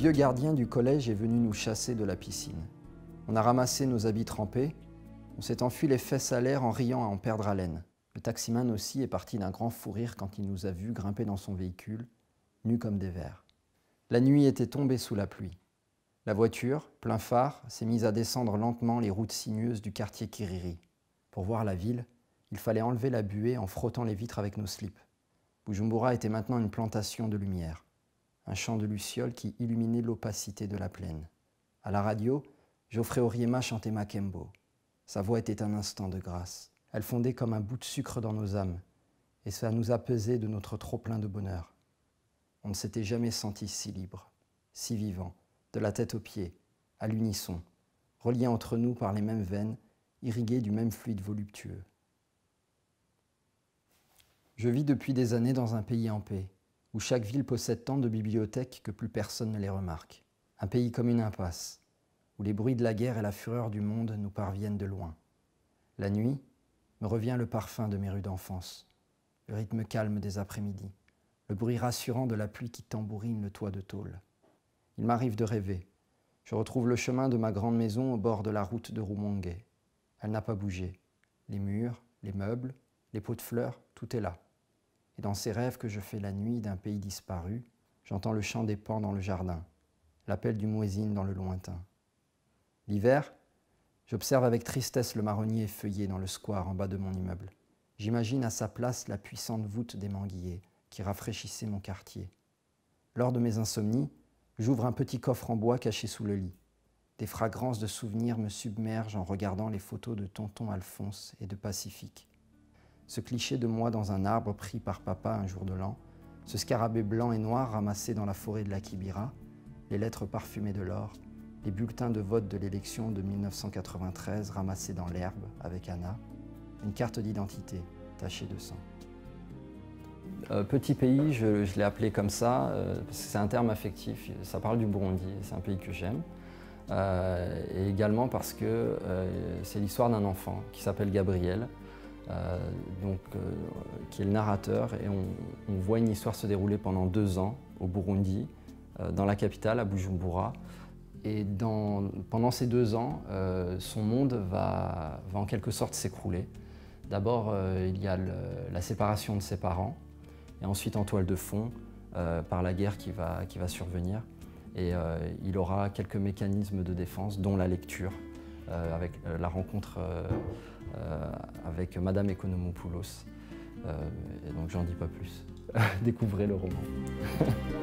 vieux gardien du collège est venu nous chasser de la piscine. On a ramassé nos habits trempés, on s'est enfui les fesses à l'air en riant à en perdre haleine. Le taximan aussi est parti d'un grand fou rire quand il nous a vus grimper dans son véhicule, nus comme des vers. La nuit était tombée sous la pluie. La voiture, plein phare, s'est mise à descendre lentement les routes sinueuses du quartier Kiriri. Pour voir la ville, il fallait enlever la buée en frottant les vitres avec nos slips. Bujumbura était maintenant une plantation de lumière, un champ de lucioles qui illuminait l'opacité de la plaine. À la radio, Geoffrey Oriema chantait Makembo. Sa voix était un instant de grâce. Elle fondait comme un bout de sucre dans nos âmes, et ça nous apaisait de notre trop-plein de bonheur. On ne s'était jamais senti si libre, si vivant, de la tête aux pieds, à l'unisson, reliés entre nous par les mêmes veines, irrigués du même fluide voluptueux. Je vis depuis des années dans un pays en paix, où chaque ville possède tant de bibliothèques que plus personne ne les remarque. Un pays comme une impasse, où les bruits de la guerre et la fureur du monde nous parviennent de loin. La nuit, me revient le parfum de mes rues d'enfance, le rythme calme des après-midi, le bruit rassurant de la pluie qui tambourine le toit de tôle. Il m'arrive de rêver. Je retrouve le chemin de ma grande maison au bord de la route de Rumongue. Elle n'a pas bougé. Les murs, les meubles, les pots de fleurs, tout est là. Et dans ces rêves que je fais la nuit d'un pays disparu, j'entends le chant des paons dans le jardin, l'appel du muezzin dans le lointain. L'hiver, j'observe avec tristesse le marronnier effeuillé dans le square en bas de mon immeuble. J'imagine à sa place la puissante voûte des manguiers qui rafraîchissait mon quartier. Lors de mes insomnies, j'ouvre un petit coffre en bois caché sous le lit. Des fragrances de souvenirs me submergent en regardant les photos de tonton Alphonse et de Pacifique. Ce cliché de moi dans un arbre pris par papa un jour de l'an, ce scarabée blanc et noir ramassé dans la forêt de la Kibira, les lettres parfumées de l'or, les bulletins de vote de l'élection de 1993 ramassés dans l'herbe avec Anna, une carte d'identité tachée de sang. Petit pays, je l'ai appelé comme ça, parce que c'est un terme affectif, ça parle du Burundi, c'est un pays que j'aime. Et également parce que c'est l'histoire d'un enfant qui s'appelle Gabriel, qui est le narrateur, et on voit une histoire se dérouler pendant 2 ans au Burundi, dans la capitale, à Bujumbura. Et pendant ces 2 ans, son monde va en quelque sorte s'écrouler. D'abord, il y a la séparation de ses parents, et ensuite en toile de fond, par la guerre qui va survenir. Et il aura quelques mécanismes de défense, dont la lecture, avec la rencontre avec Madame Economopoulos. Et donc j'en dis pas plus. Découvrez le roman.